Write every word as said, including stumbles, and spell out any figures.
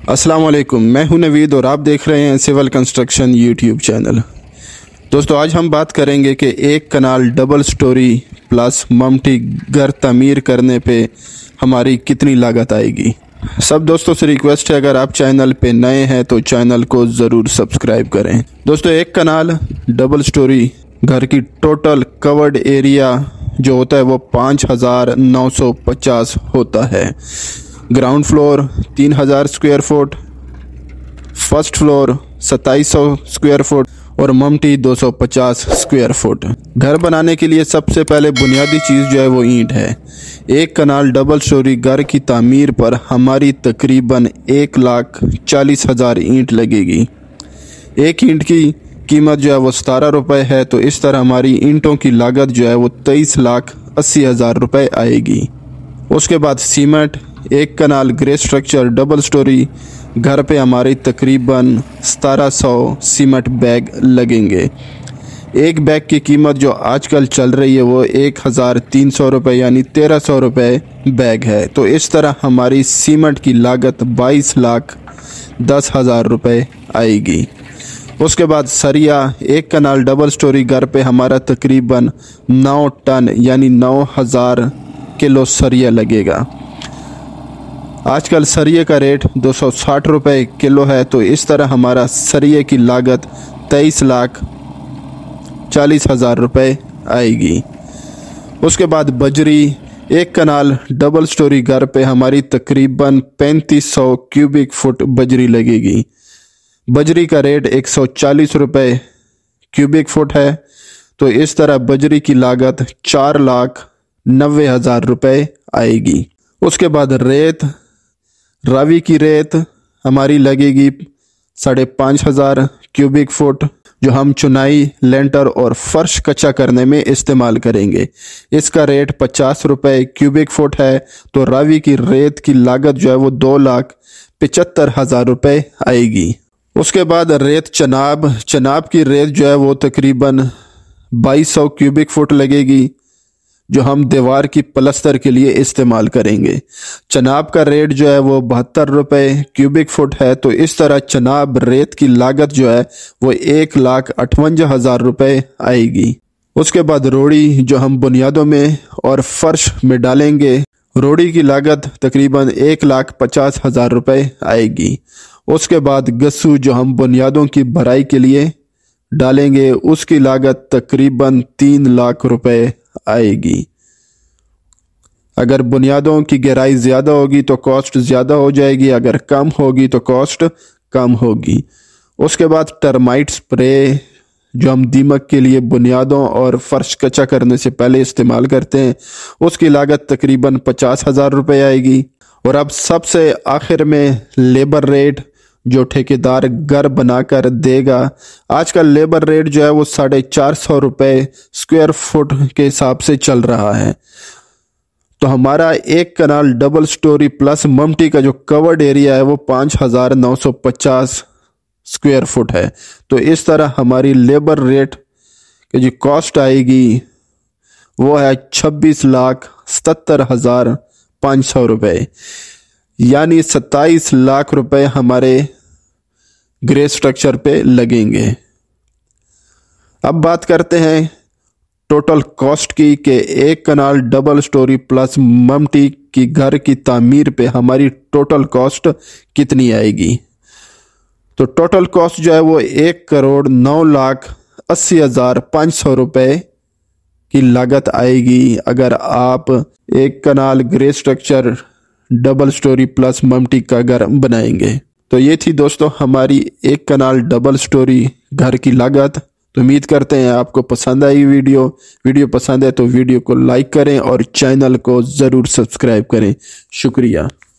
अस्सलाम वालेकुम, मैं हूं नवीद और आप देख रहे हैं सिविल कंस्ट्रक्शन यूट्यूब चैनल। दोस्तों, आज हम बात करेंगे कि एक कनाल डबल स्टोरी प्लस ममटी घर तामीर करने पे हमारी कितनी लागत आएगी। सब दोस्तों से रिक्वेस्ट है, अगर आप चैनल पे नए हैं तो चैनल को ज़रूर सब्सक्राइब करें। दोस्तों, एक कनाल डबल स्टोरी घर की टोटल कवर्ड एरिया जो होता है वो पाँच हज़ार नौ सौ पचास होता है। ग्राउंड फ्लोर तीन हज़ार स्क्वायर फुट, फर्स्ट फ्लोर सत्ताईस सौ स्क्वायर फुट और ममटी दो सौ पचास स्क्वायर फुट। घर बनाने के लिए सबसे पहले बुनियादी चीज़ जो है वो ईंट है। एक कनाल डबल स्टोरी घर की तामीर पर हमारी तकरीबन एक लाख चालीस हज़ार ईंट लगेगी। एक ईंट की कीमत जो है वो सतारह रुपये है, तो इस तरह हमारी ईंटों की लागत जो है वो तेईस लाख अस्सी हज़ार रुपये आएगी। उसके बाद सीमेंट, एक कनाल ग्रे स्ट्रक्चर डबल स्टोरी घर पे हमारी तकरीबन सतारह सौ सीमेंट बैग लगेंगे। एक बैग की कीमत जो आजकल चल रही है वो एक हज़ार तीन सौ रुपये यानी तेरह सौ रुपये बैग है, तो इस तरह हमारी सीमेंट की लागत बाईस लाख दस हज़ार रुपये आएगी। उसके बाद सरिया, एक कनाल डबल स्टोरी घर पे हमारा तकरीबन नौ टन यानी नौ हज़ार किलो सरिया लगेगा। आजकल सरिये का रेट दो सौ साठ रुपये किलो है, तो इस तरह हमारा सरिये की लागत तेईस लाख चालीस हज़ार रुपये आएगी। उसके बाद बजरी, एक कनाल डबल स्टोरी घर पे हमारी तकरीबन पैंतीस सौ क्यूबिक फुट बजरी लगेगी। बजरी का रेट एक सौ चालीस रुपये क्यूबिक फुट है, तो इस तरह बजरी की लागत चार लाख नब्बे हज़ार रुपये आएगी। उसके बाद रेत, रावी की रेत हमारी लगेगी साढ़े पाँच हज़ार क्यूबिक फुट, जो हम चुनाई, लेंटर और फर्श कच्चा करने में इस्तेमाल करेंगे। इसका रेट पचास रुपये क्यूबिक फुट है, तो रावी की रेत की लागत जो है वो दो लाख पचहत्तर हज़ार रुपये आएगी। उसके बाद रेत चनाब, चनाब की रेत जो है वो तकरीबन बाईस सौ क्यूबिक फुट लगेगी, जो हम दीवार की प्लस्तर के लिए इस्तेमाल करेंगे। चनाब का रेट जो है वो बहत्तर रुपये क्यूबिक फुट है, तो इस तरह चनाब रेत की लागत जो है वो एक लाख अठवंजा हज़ार रुपये आएगी। उसके बाद रोड़ी, जो हम बुनियादों में और फर्श में डालेंगे, रोड़ी की लागत तकरीबन एक लाख पचास हज़ार रुपये आएगी। उसके बाद गस्सू, जो हम बुनियादों की भराई के लिए डालेंगे, उसकी लागत तकरीबन तीन लाख रुपये आएगी। अगर बुनियादों की गहराई ज़्यादा होगी तो कॉस्ट ज़्यादा हो जाएगी, अगर कम होगी तो कॉस्ट कम होगी। उसके बाद टर्माइट स्प्रे, जो हम दीमक के लिए बुनियादों और फर्श कच्चा करने से पहले इस्तेमाल करते हैं, उसकी लागत तकरीबन पचास हज़ार रुपये आएगी। और अब सबसे आखिर में लेबर रेट, जो ठेकेदार घर बनाकर देगा। आजकल लेबर रेट जो है वो साढ़े चार सौ रुपये स्क्वायर फुट के हिसाब से चल रहा है, तो हमारा एक कनाल डबल स्टोरी प्लस ममटी का जो कवर्ड एरिया है वो पाँच हज़ार नौ सौ पचास स्क्वायर फुट है, तो इस तरह हमारी लेबर रेट की जो कॉस्ट आएगी वो है छब्बीस लाख सत्तर हज़ार पाँच सौ रुपये, यानी सत्ताईस लाख रुपए हमारे ग्रे स्ट्रक्चर पे लगेंगे। अब बात करते हैं टोटल कॉस्ट की कि एक कनाल डबल स्टोरी प्लस ममटी की घर की तामीर पे हमारी टोटल कॉस्ट कितनी आएगी। तो टोटल कॉस्ट जो है वो एक करोड़ नौ लाख अस्सी हज़ार पाँच सौ रुपये की लागत आएगी, अगर आप एक कनाल grey structure double storey plus ममटी का घर बनाएंगे। तो ये थी दोस्तों हमारी एक कनाल डबल स्टोरी घर की लागत। तो उम्मीद करते हैं आपको पसंद आई वीडियो। वीडियो पसंद है तो वीडियो को लाइक करें और चैनल को ज़रूर सब्सक्राइब करें। शुक्रिया।